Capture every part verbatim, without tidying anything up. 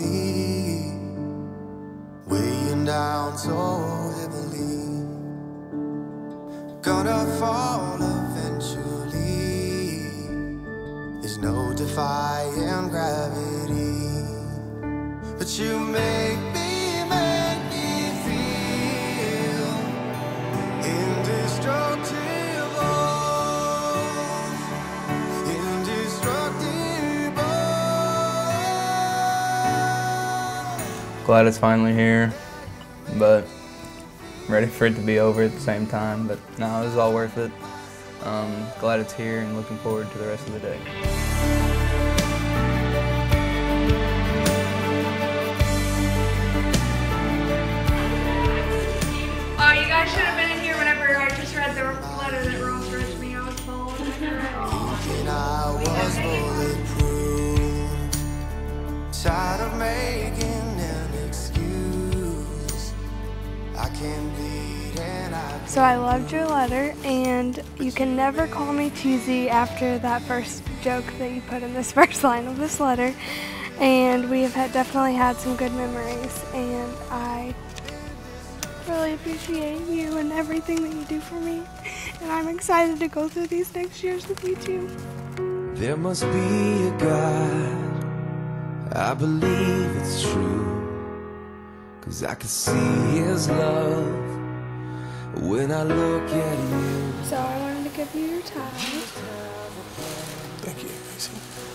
me, weighing down so heavily. Gonna fall eventually. There's no defying gravity. But you make me, make me feel indestructible. Glad it's finally here, but ready for it to be over at the same time. But no, it was all worth it. Um, glad it's here and looking forward to the rest of the day. Oh, you guys should have been in here whenever I just read the letter that Ross read to me. I was bawling. Thinking I was bulletproof, tired of making an excuse. I can bleed and I So I loved your letter, and you can never call me cheesy after that first joke that you put in this first line of this letter. And we have had, definitely had some good memories, and I really appreciate you and everything that you do for me. And I'm excited to go through these next years with you too. There must be a God, I believe it's true, 'cause I can see His love when I look at you. So I wanted to give you your tithe. Thank you, Macie.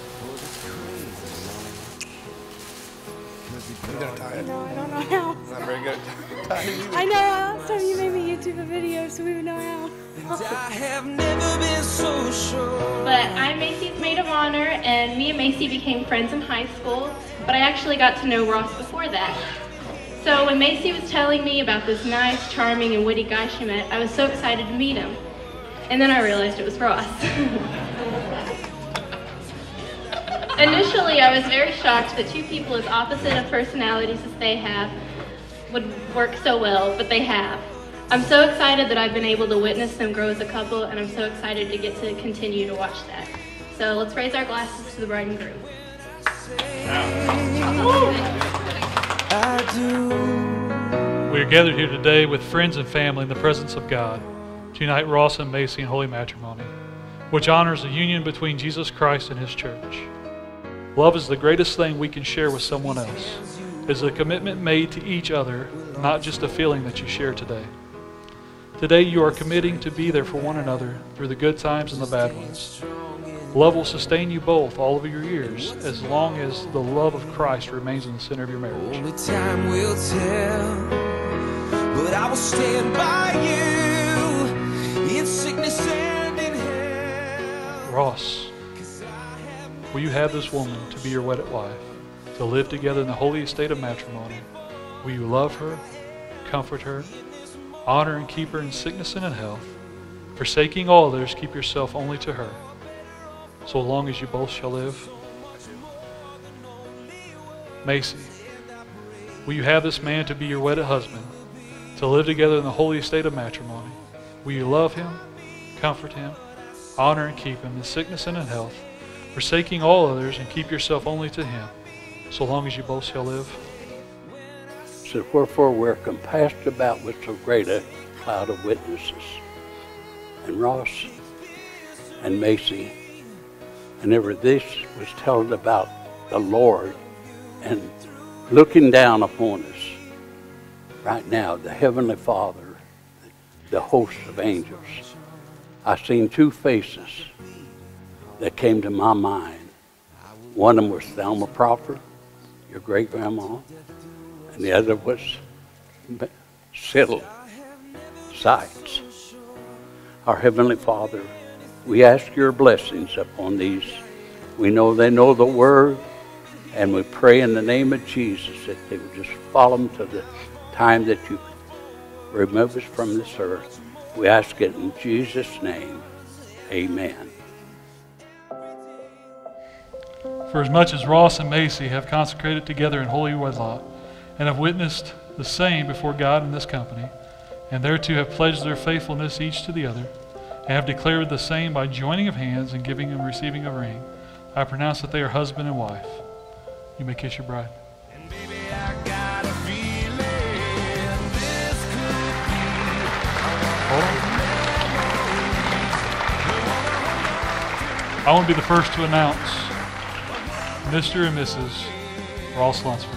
You gonna tie it? No, I don't know how. Not very good. I know, last time you made me YouTube a video, so we would know how. I have never been so sure. But I'm Macie's maid of honor, and me and Macie became friends in high school, but I actually got to know Ross before that. So when Macie was telling me about this nice, charming, and witty guy she met, I was so excited to meet him. And then I realized it was Ross. Initially, I was very shocked that two people as opposite of personalities as they have would work so well, but they have. I'm so excited that I've been able to witness them grow as a couple, and I'm so excited to get to continue to watch that. So let's raise our glasses to the bride and groom. I do. We are gathered here today with friends and family in the presence of God to unite Ross and Macie in holy matrimony, which honors the union between Jesus Christ and His church. Love is the greatest thing we can share with someone else. It is a commitment made to each other, not just a feeling that you share today. Today you are committing to be there for one another through the good times and the bad ones. Love will sustain you both all of your years as long as the love of Christ remains in the center of your marriage. Only time will tell, but I will stand by you in sickness and in health. Ross, will you have this woman to be your wedded wife, to live together in the holy estate of matrimony? Will you love her, comfort her, honor and keep her in sickness and in health, forsaking all others, keep yourself only to her, so long as you both shall live? Macie, will you have this man to be your wedded husband, to live together in the holy estate of matrimony? Will you love him, comfort him, honor and keep him in sickness and in health, forsaking all others and keep yourself only to him, so long as you both shall live? So wherefore we're compassed about with so great a cloud of witnesses. And Ross and Macie, whenever this was telling about the Lord and looking down upon us right now, the Heavenly Father, the host of angels, I seen two faces that came to my mind. One of them was Thelma Prophet, your great-grandma, and the other was Siddle Sites. Our Heavenly Father, we ask your blessings upon these. We know they know the Word, and we pray in the name of Jesus that they would just follow them to the time that you remove us from this earth. We ask it in Jesus' name. Amen. For as much as Ross and Macie have consecrated together in holy wedlock, and have witnessed the same before God in this company, and thereto have pledged their faithfulness each to the other, and have declared the same by joining of hands and giving and receiving a ring, I pronounce that they are husband and wife. You may kiss your bride. Hold on. I want to be the first to announce Mister and Missus Ross Lunsford.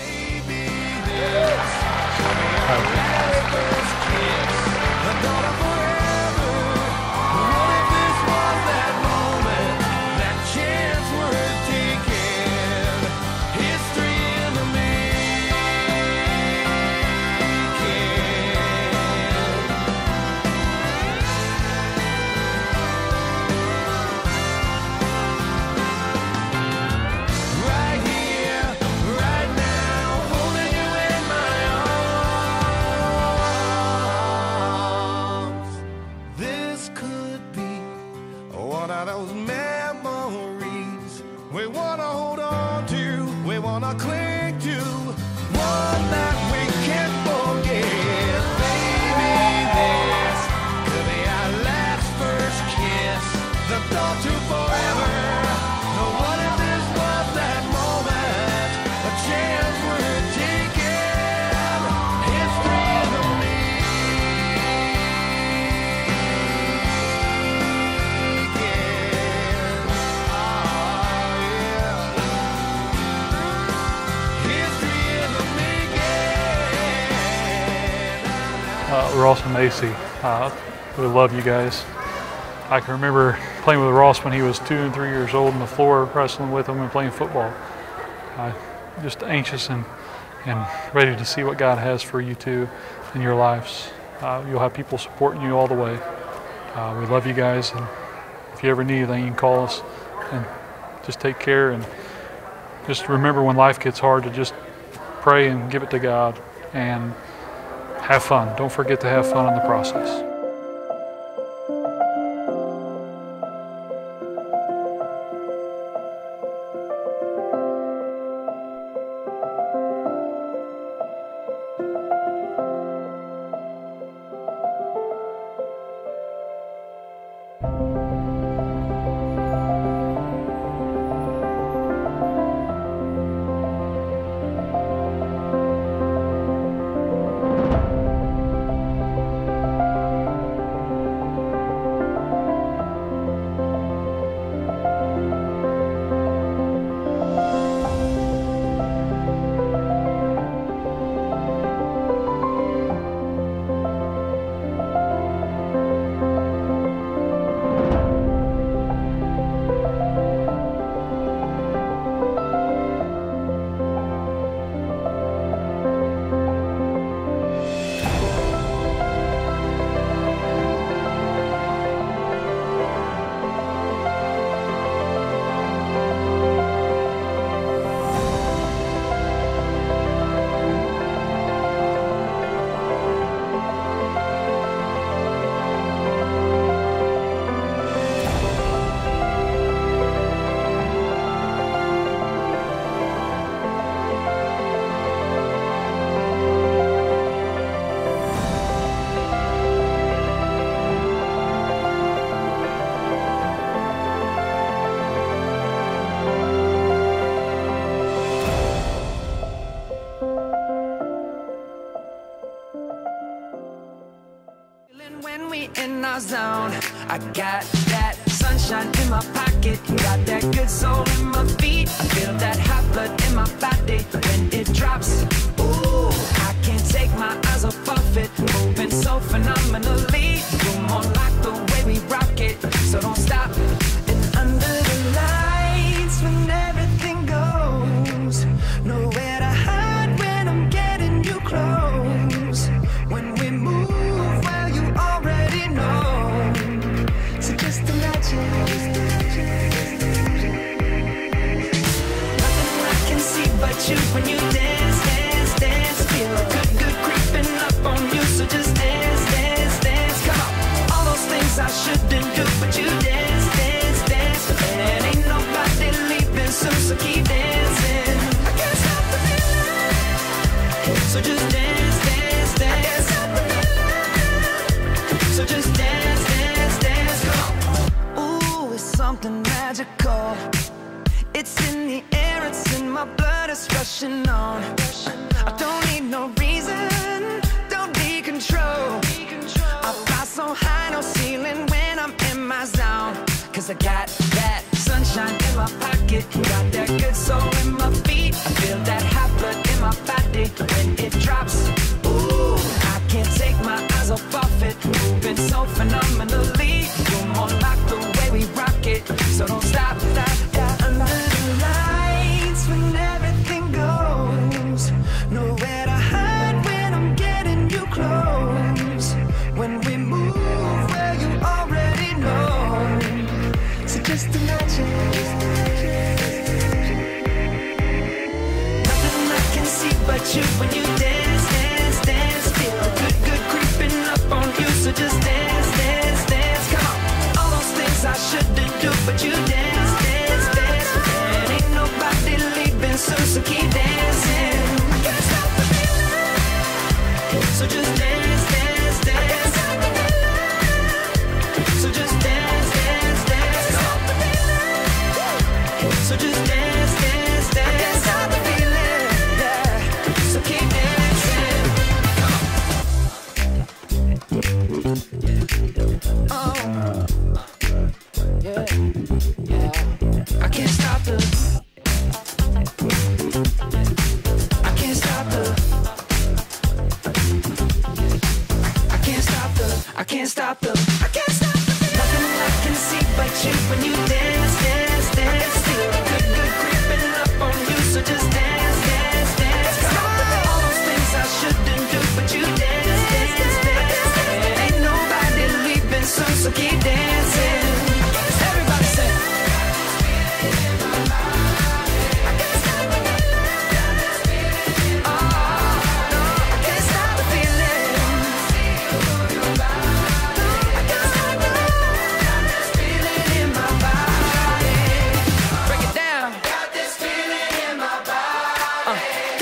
Those memories we wanna hold on to, we wanna cling to, one that we can't forget. Baby, this could be our last first kiss, the thought to forever. No, what if this was that moment, a chance we're taking, history in the Uh, Ross and Macie, uh, we love you guys. I can remember playing with Ross when he was two and three years old on the floor, wrestling with him and playing football. Uh, just anxious and, and ready to see what God has for you two in your lives. Uh, you'll have people supporting you all the way. Uh, we love you guys, and if you ever need anything, you can call us, and just take care, and just remember when life gets hard to just pray and give it to God, and have fun. Don't forget to have fun in the process. When we in our zone, I got that sunshine in my pocket, got that good soul in my feet. I feel that hot blood in my body when it drops. Ooh, I can't take my eyes off of it, moving so phenomenally. You're more like the way we rock it, so don't stop. And under the lights, when everything goes, nowhere to hide when I'm getting you close. When we move, well, you already know. So just imagine. Nothing I can see but you when you dance, dance, dance. Feel a good, good creeping up on you. So just dance, dance, dance. Come on. All those things I shouldn't do, but you dance, dance, dance. And ain't nobody leaving soon, so keep dancing. I can't stop the feeling. So just dance, dance, dance. I can't stop the feeling. So just dance, dance, dance. Come on. Ooh, it's something magical. It's in the air, it's in my blood, it's rushing on. I don't need no reason, don't need control. I fly cause I got that sunshine in my pocket, got that good soul in my feet. I feel that hot blood in my body when it drops. Ooh, I can't take my eyes off of it, moving so phenomenally. You're more like the way we rock it, so don't stop, stop, stop. Under the lights when everything goes, nowhere to hide when I'm getting you close. When we move, well, you already know. So just imagine. Nothing I can see but you when you dance, dance, dance. Feel good, good creeping up on you. So just dance, dance, dance. Come on. All those things I shouldn't do, but you dance, dance, dance. And ain't nobody leaving soon, so keep dancing. I can't stop the feeling. So just dance, dance, dance. So just dance, dance, dance. So just dance, dance, dance. I can't stop the feeling, yeah. So keep dancing. Oh, yeah, yeah. I can't stop the. I can't stop the. I can't stop the. I can't stop the. I can't stop the. Nothing I can see but you when you dance, dance, dance. Feel good, good creeping up on you. So just dance, dance, dance. Come on. All those things I shouldn't do, but you dance, dance, dance. And ain't nobody leaving soon, so keep dancing. Everybody say.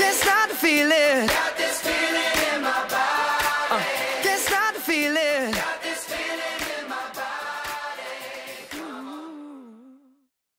Feel it. Got this feeling in my body. Uh, can't stop to feel it.